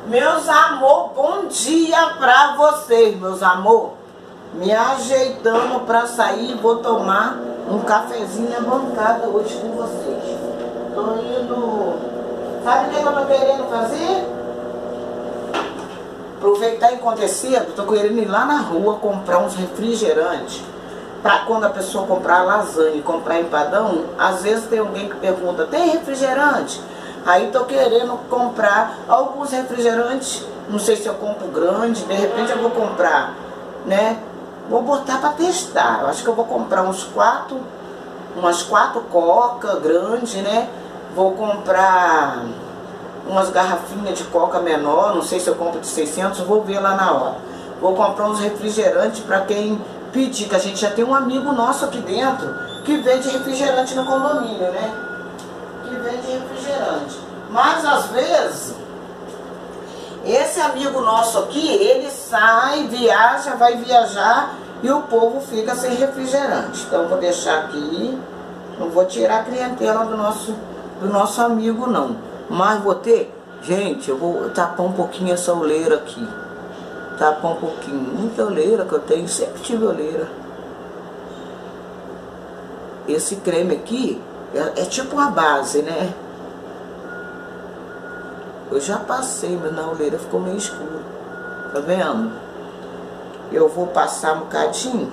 Meus amor, bom dia pra vocês, meus amor. Me ajeitando pra sair, vou tomar um cafezinho na bancada hoje com vocês. Tô indo... Sabe o que eu tô querendo fazer? Aproveitar enquanto é cedo, tô querendo ir lá na rua comprar uns refrigerantes. Pra quando a pessoa comprar lasanha e comprar empadão, às vezes tem alguém que pergunta, tem refrigerante? Aí tô querendo comprar alguns refrigerantes, não sei se eu compro grande, de repente eu vou comprar, né? Vou botar pra testar, eu acho que eu vou comprar umas quatro coca grande, né? Vou comprar umas garrafinhas de coca menor, não sei se eu compro de 600, vou ver lá na hora. Vou comprar uns refrigerantes pra quem pedir, que a gente já tem um amigo nosso aqui dentro que vende refrigerante no condomínio, né? Que vende refrigerante. Mas às vezes esse amigo nosso aqui, ele sai, viaja, vai viajar e o povo fica sem refrigerante. Então vou deixar aqui, não vou tirar a clientela do nosso amigo não. Mas vou ter, gente, eu vou tapar um pouquinho essa oleira aqui. Tapar um pouquinho, muita oleira que eu tenho, sempre tive oleira. Esse creme aqui é tipo uma base, né? Eu já passei, mas na oleira ficou meio escuro. Tá vendo? Eu vou passar um bocadinho.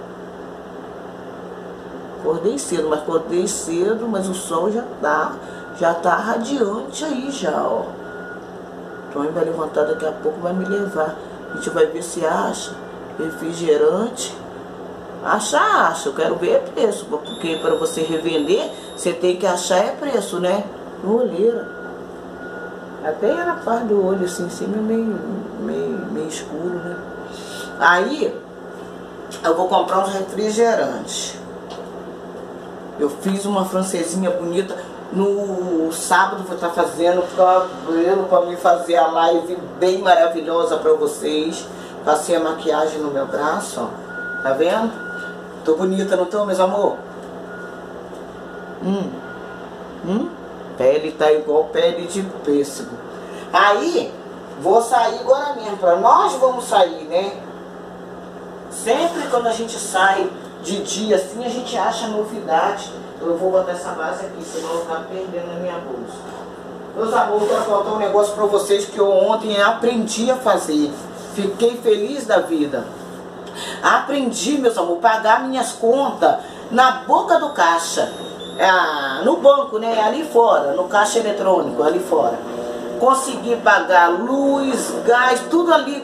Acordei cedo, mas o sol já tá radiante aí já, ó. Então vai levantar daqui a pouco, vai me levar. A gente vai ver se acha refrigerante. Acha, eu quero ver preço, porque para você revender, você tem que achar preço, né? Oleira. Até na parte do olho, assim, em cima é meio escuro, né? Aí, eu vou comprar uns refrigerantes. Eu fiz uma francesinha bonita. No sábado vou estar fazendo cabelo para me fazer a live bem maravilhosa para vocês. Passei a maquiagem no meu braço, ó. Tá vendo? Tô bonita, não tô, meus amor? Pele tá igual pele de pêssego. Aí, vou sair agora mesmo. Nós vamos sair, né? Sempre quando a gente sai de dia assim, a gente acha novidade. Eu vou botar essa base aqui, senão eu vou ficar perdendo na minha bolsa. Meus amores, eu quero contar um negócio pra vocês que eu ontem aprendi a fazer. Fiquei feliz da vida. Aprendi, meus amores, pagar minhas contas na boca do caixa. No banco, né? Ali fora, no caixa eletrônico, ali fora. Consegui pagar luz, gás, tudo ali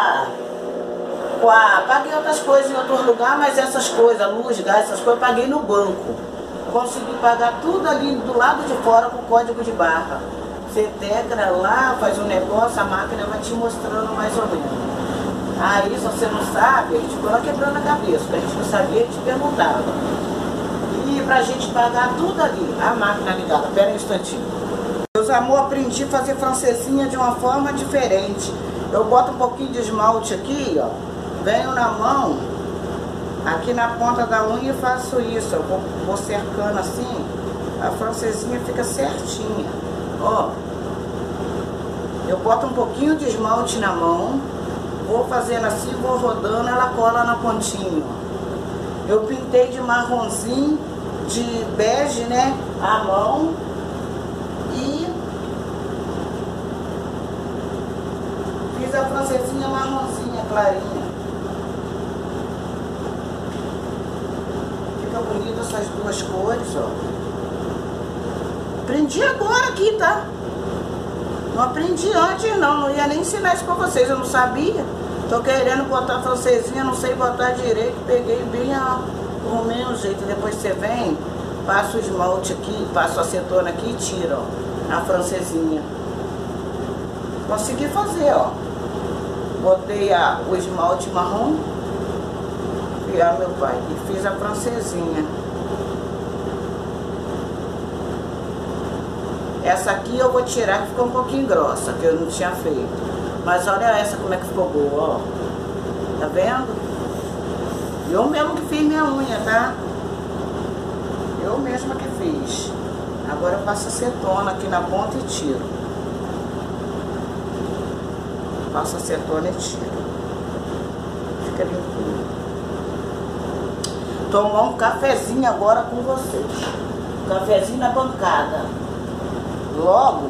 paguei outras coisas em outro lugar, mas essas coisas, luz, gás, essas coisas, paguei no banco. Consegui pagar tudo ali do lado de fora com código de barra. Você tecla lá, faz um negócio, a máquina vai te mostrando mais ou menos. Aí, se você não sabe, a gente ficou lá quebrando a cabeça. Se a gente não sabia, a gente perguntava. E pra gente pagar tudo ali, a máquina ligada. Pera aí um instantinho. Meus amor, aprendi a fazer francesinha de uma forma diferente. Eu boto um pouquinho de esmalte aqui, ó. Venho na mão, aqui na ponta da unha e faço isso. Eu vou cercando assim, a francesinha fica certinha. Ó, eu boto um pouquinho de esmalte na mão, vou fazendo assim, vou rodando, ela cola na pontinha. Eu pintei de marronzinho, de bege, né, a mão. E fiz a francesinha marronzinha, clarinha. Fica bonita essas duas cores, ó. Aprendi agora aqui, tá? Não aprendi antes não ia nem ensinar isso pra vocês, eu não sabia. Tô querendo botar francesinha, não sei botar direito, peguei bem o mesmo jeito. Depois você vem, passa o esmalte aqui, passa a acetona aqui e tira, ó, a francesinha. Consegui fazer, ó. Botei o esmalte marrom, meu pai, e fiz a francesinha. Essa aqui eu vou tirar, que ficou um pouquinho grossa, que eu não tinha feito. Mas olha essa como é que ficou boa, ó. Tá vendo? Eu mesmo que fiz minha unha, tá? Eu mesma que fiz. Agora eu passo acetona aqui na ponta e tiro. passa acetona e tira. Fica limpinho. Tomar um cafezinho agora com vocês. Cafezinho na bancada. Logo,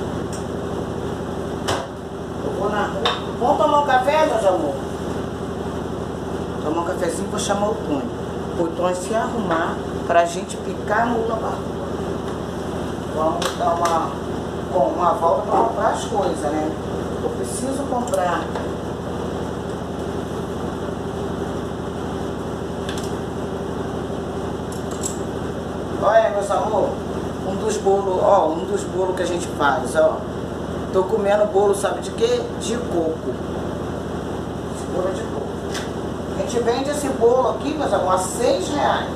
eu vou na rua. Vamos tomar um café, meus amor? Tomar um cafezinho, vou chamar o Tony. O Tony se arrumar pra gente picar a mula pra rua. Vamos dar uma volta para comprar as coisas, né? Eu preciso comprar. Olha, meus amor, um dos bolos que a gente faz, ó. Tô comendo bolo, sabe de quê? De coco. Esse bolo é de coco. A gente vende esse bolo aqui, meus amor, a R$6.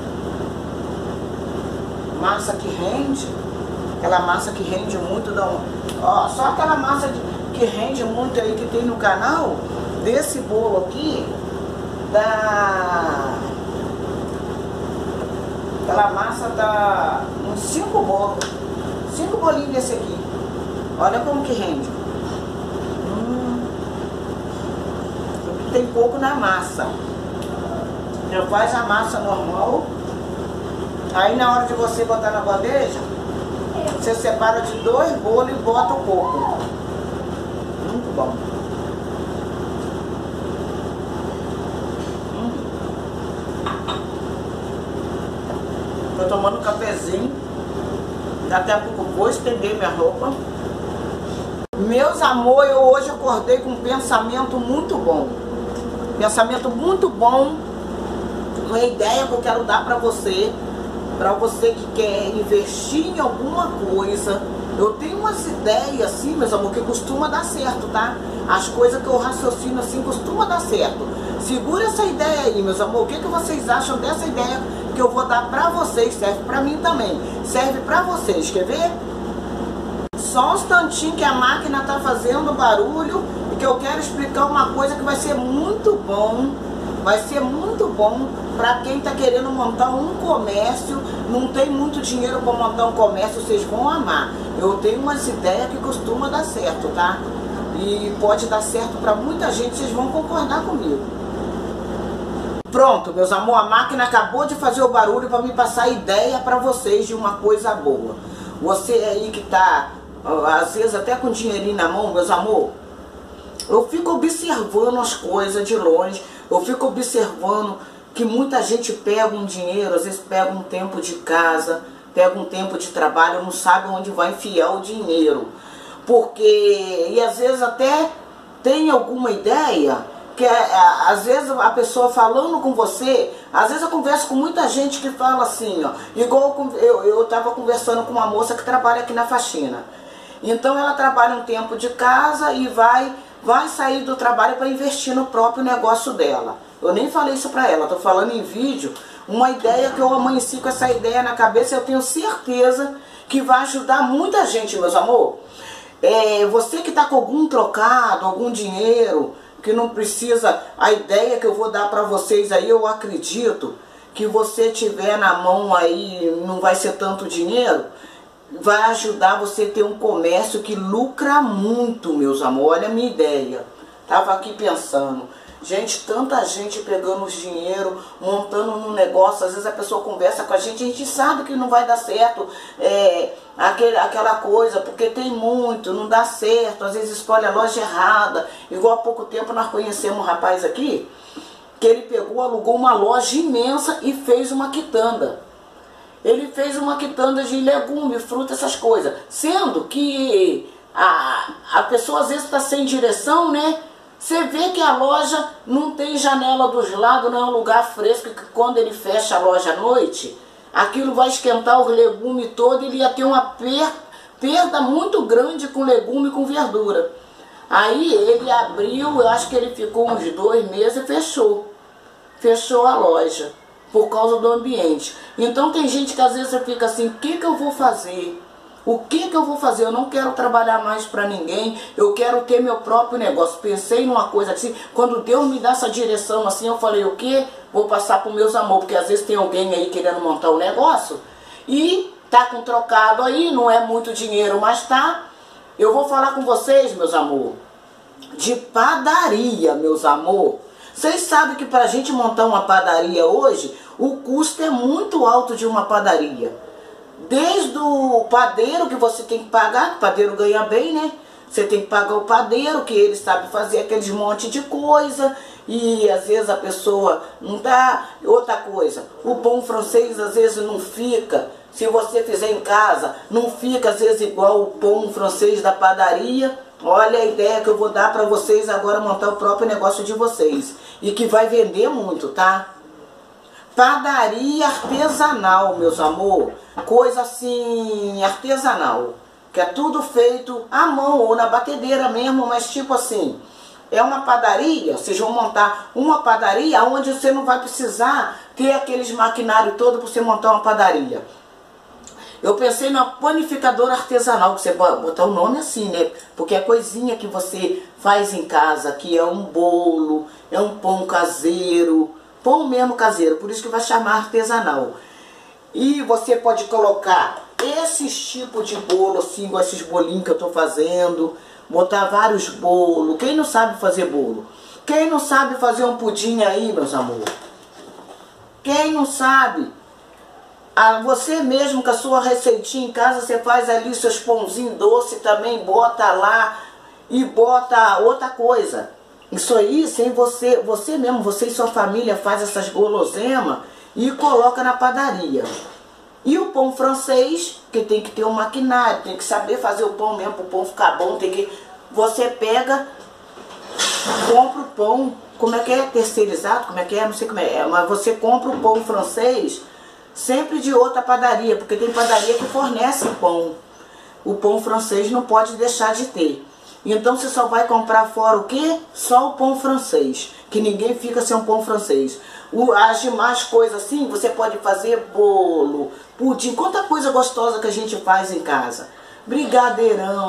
Massa que rende. Aquela massa que rende muito, ó, só aquela massa que rende muito aí que tem no canal, desse bolo aqui, aquela massa dá uns 5 bolos, 5 bolinhos desse aqui. Olha como que rende. Tem pouco na massa. Já faz a massa normal. Aí na hora de você botar na bandeja, você separa de 2 bolos e bota o coco. Muito bom. Tô tomando um cafezinho. Daqui a pouco vou estender minha roupa. Meus amores, eu hoje acordei com um pensamento muito bom. Pensamento muito bom. Uma ideia que eu quero dar pra você. Para você que quer investir em alguma coisa. Eu tenho umas ideias assim, meus amor, que costuma dar certo, tá? As coisas que eu raciocino assim costuma dar certo. Segura essa ideia aí, meus amor. O que vocês acham dessa ideia que eu vou dar pra vocês? Serve pra mim também. Serve pra vocês, quer ver? Só um instantinho que a máquina tá fazendo barulho e que eu quero explicar uma coisa que vai ser muito bom. Vai ser muito bom para quem está querendo montar um comércio, não tem muito dinheiro para montar um comércio, vocês vão amar. Eu tenho umas ideias que costuma dar certo, tá? E pode dar certo para muita gente, vocês vão concordar comigo. Pronto, meus amor, a máquina acabou de fazer o barulho para me passar a ideia para vocês de uma coisa boa. Você aí que tá, às vezes até com dinheirinho na mão, meus amor, eu fico observando as coisas de longe. Eu fico observando que muita gente pega um dinheiro, às vezes pega um tempo de casa, pega um tempo de trabalho, não sabe onde vai enfiar o dinheiro. E às vezes até tem alguma ideia, que às vezes a pessoa falando com você, às vezes eu converso com muita gente que fala assim, ó, igual eu estava conversando com uma moça que trabalha aqui na faxina. Então ela trabalha um tempo de casa e vai sair do trabalho para investir no próprio negócio dela. Eu nem falei isso para ela, tô falando em vídeo, uma ideia que eu amanheci com essa ideia na cabeça, eu tenho certeza que vai ajudar muita gente, meus amor. Você que está com algum trocado, algum dinheiro, que não precisa, a ideia que eu vou dar para vocês aí, eu acredito que você tiver na mão aí, não vai ser tanto dinheiro, vai ajudar você a ter um comércio que lucra muito, meus amores. Olha a minha ideia. Tava aqui pensando. Gente, tanta gente pegando os dinheiro, montando um negócio. Às vezes a pessoa conversa com a gente sabe que não vai dar certo. Aquela coisa, porque tem muito, não dá certo. Às vezes escolhe a loja errada. Igual há pouco tempo nós conhecemos um rapaz aqui, que ele pegou, alugou uma loja imensa e fez uma quitanda. Ele fez uma quitanda de legume, fruta, essas coisas. Sendo que a pessoa às vezes está sem direção, né? Você vê que a loja não tem janela dos lados, não é um lugar fresco, que quando ele fecha a loja à noite, aquilo vai esquentar o legume todo e ele ia ter uma perda muito grande com legume e com verdura. Aí ele abriu, eu acho que ele ficou uns 2 meses e fechou. Fechou a loja. Por causa do ambiente. Então tem gente que às vezes você fica assim, o que eu vou fazer? O que eu vou fazer? Eu não quero trabalhar mais para ninguém, eu quero ter meu próprio negócio. Pensei numa coisa assim, quando Deus me dá essa direção assim, eu falei, o que? Vou passar para meus amores, porque às vezes tem alguém aí querendo montar um negócio e tá com trocado aí, não é muito dinheiro, mas tá. Eu vou falar com vocês, meus amores. de padaria, meus amor. Vocês sabem que para a gente montar uma padaria hoje, o custo é muito alto de uma padaria. Desde o padeiro que você tem que pagar, que o padeiro ganha bem, né? Você tem que pagar o padeiro, que ele sabe fazer aqueles monte de coisa. E às vezes a pessoa não dá. Outra coisa, o pão francês às vezes não fica. Se você fizer em casa, não fica às vezes igual o pão francês da padaria. Olha a ideia que eu vou dar para vocês agora montar o próprio negócio de vocês. E que vai vender muito, tá? Padaria artesanal, meus amor. Coisa assim, artesanal. Que é tudo feito à mão ou na batedeira mesmo, mas tipo assim, é uma padaria, vocês vão montar uma padaria onde você não vai precisar ter aqueles maquinários todos para você montar uma padaria. Eu pensei na panificadora artesanal, que você pode botar o nome assim, né? Porque é coisinha que você faz em casa, que é um bolo, é um pão caseiro, pão mesmo caseiro, por isso que vai chamar artesanal. E você pode colocar esses tipos de bolo, assim, igual esses bolinhos que eu tô fazendo, botar vários bolos. Quem não sabe fazer bolo? Quem não sabe fazer um pudim aí, meus amores? Quem não sabe? Você mesmo com a sua receitinha em casa, você faz ali seus pãozinhos doce também, bota lá e bota outra coisa. Isso aí, sem você mesmo, você e sua família faz essas guloseimas e coloca na padaria. E o pão francês, que tem que ter um maquinário, tem que saber fazer o pão mesmo, para o pão ficar bom, tem que... Você pega, compra o pão, como é que é? Terceirizado? Como é que é? Não sei como é, mas você compra o pão francês sempre de outra padaria, porque tem padaria que fornece pão. O pão francês não pode deixar de ter. Então você só vai comprar fora o quê? Só o pão francês, que ninguém fica sem um pão francês. As demais coisas assim, você pode fazer bolo, pudim, quanta coisa gostosa que a gente faz em casa. Brigadeirão,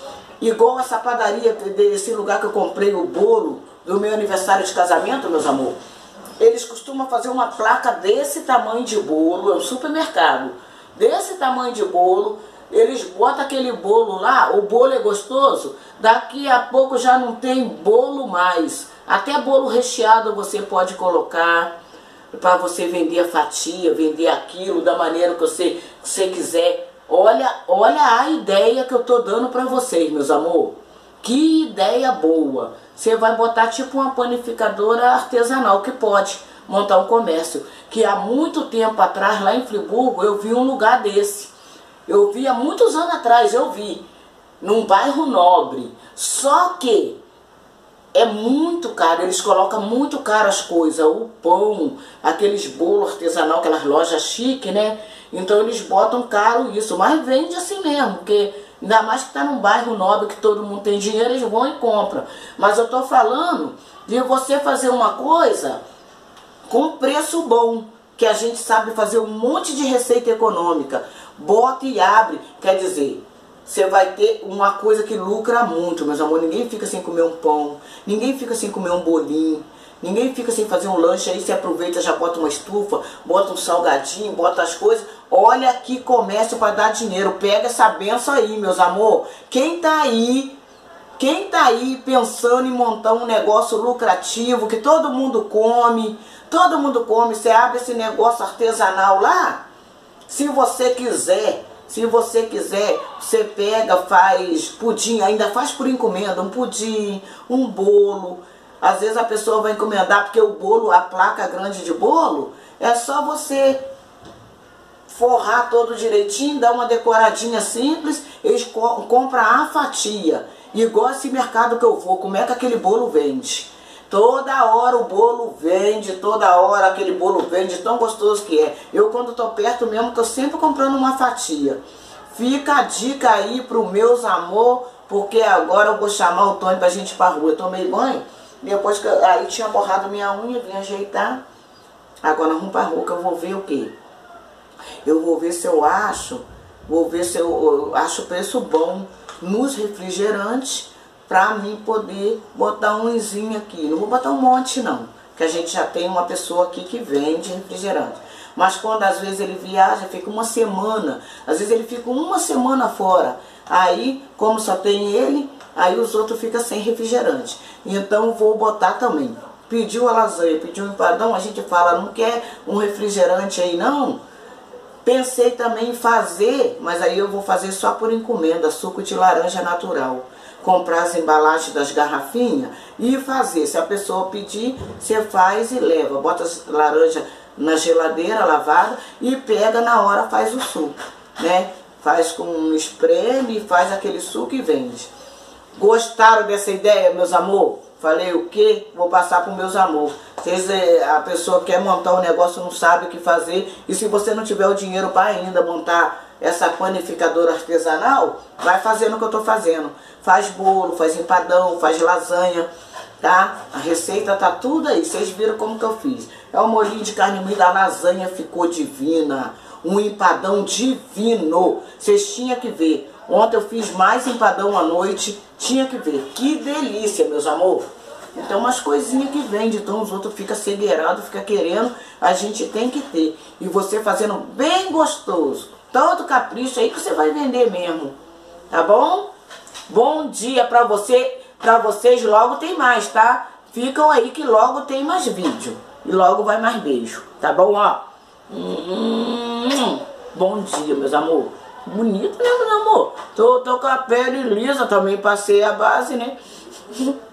igual essa padaria, desse lugar que eu comprei o bolo do meu aniversário de casamento, meus amor. Eles costumam fazer uma placa desse tamanho de bolo, é um supermercado, desse tamanho de bolo. Eles botam aquele bolo lá, o bolo é gostoso, daqui a pouco já não tem bolo mais. Até bolo recheado você pode colocar para você vender a fatia, vender aquilo da maneira que você quiser. Olha a ideia que eu tô dando para vocês, meus amor. Que ideia boa. Você vai botar tipo uma panificadora artesanal que pode montar um comércio. Que há muito tempo atrás, lá em Friburgo, eu vi um lugar desse. Eu vi há muitos anos atrás, eu vi, num bairro nobre. Só que é muito caro, eles colocam muito caro as coisas, o pão, aqueles bolos artesanal, aquelas lojas chiques, né? Então eles botam caro isso, mas vende assim mesmo, porque ainda mais que está num bairro nobre que todo mundo tem dinheiro, eles vão e compram. Mas eu tô falando de você fazer uma coisa com preço bom, que a gente sabe fazer um monte de receita econômica. Bota e abre, quer dizer, você vai ter uma coisa que lucra muito, meus amor. Ninguém fica sem comer um pão, ninguém fica sem comer um bolinho, ninguém fica sem fazer um lanche. Aí você aproveita, já bota uma estufa, bota um salgadinho, bota as coisas. Olha que comércio para dar dinheiro. Pega essa benção aí, meus amor. Quem tá aí pensando em montar um negócio lucrativo, que todo mundo come, você abre esse negócio artesanal lá. Se você quiser, você pega, faz pudim, ainda faz por encomenda, um pudim, um bolo. Às vezes a pessoa vai encomendar, porque o bolo, a placa grande de bolo, é só você forrar todo direitinho, dar uma decoradinha simples, eles compram a fatia. Igual esse mercado que eu vou, como é que aquele bolo vende? Toda hora o bolo vende, toda hora aquele bolo vende, tão gostoso que é. Eu quando tô perto mesmo, tô sempre comprando uma fatia. Fica a dica aí pro meus amor, porque agora eu vou chamar o Tony pra gente ir pra rua. Eu tomei banho, depois que aí tinha borrado minha unha, vim ajeitar. Agora nós vamos pra rua, que eu vou ver o quê? Eu vou ver se eu acho, acho preço bom nos refrigerantes, pra mim poder botar um unzinho aqui. Não vou botar um monte não, que a gente já tem uma pessoa aqui que vende refrigerante. Mas quando às vezes ele viaja, fica uma semana, às vezes ele fica uma semana fora. Aí, como só tem ele, aí os outros ficam sem refrigerante. Então vou botar também. Pediu a lasanha, pediu um empadão, a gente fala, não quer um refrigerante aí não? Pensei também em fazer, mas aí eu vou fazer só por encomenda, suco de laranja natural. Comprar as embalagens das garrafinhas e fazer. Se a pessoa pedir, você faz e leva. Bota as laranja na geladeira lavada e pega na hora, faz o suco, né? Faz com um espreme, faz aquele suco e vende. Gostaram dessa ideia, meus amor? Falei o quê? Vou passar para os meus amor. A pessoa quer montar um negócio, não sabe o que fazer. E se você não tiver o dinheiro para ainda montar essa panificadora artesanal, vai fazendo o que eu estou fazendo. Faz bolo, faz empadão, faz lasanha, tá? A receita tá tudo aí. Vocês viram como que eu fiz. É o molhinho de carne moída, a lasanha ficou divina. Um empadão divino. Vocês tinham que ver. Ontem eu fiz mais empadão à noite. Tinha que ver. Que delícia, meus amor. Então umas coisinhas que vende. Então os outros ficam cegueirados, ficam querendo. A gente tem que ter. E você fazendo bem gostoso. Todo capricho aí que você vai vender mesmo. Tá bom? Bom dia pra você. Pra vocês logo tem mais, tá? Ficam aí que logo tem mais vídeo. E logo vai mais beijo. Tá bom, ó? Bom dia, meus amor. Bonito, né, meu amor? Tô com a pele lisa também, passei a base, né?